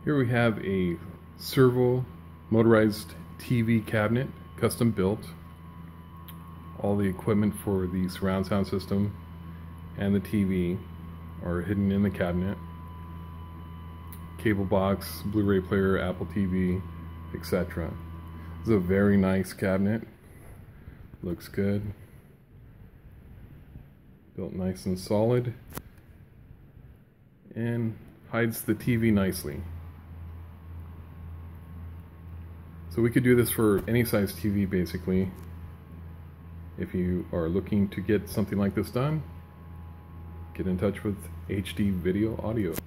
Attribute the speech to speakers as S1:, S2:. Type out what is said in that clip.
S1: Here we have a servo motorized TV cabinet, custom built. All the equipment for the surround sound system and the TV are hidden in the cabinet. Cable box, Blu-ray player, Apple TV, etc. This is a very nice cabinet. Looks good. Built nice and solid. And hides the TV nicely. So we could do this for any size TV basically. If you are looking to get something like this done, get in touch with HD Video Audio.